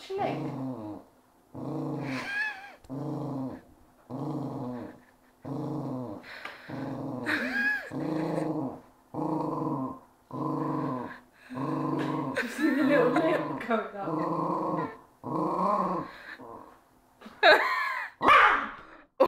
actually. You see the little lip going up.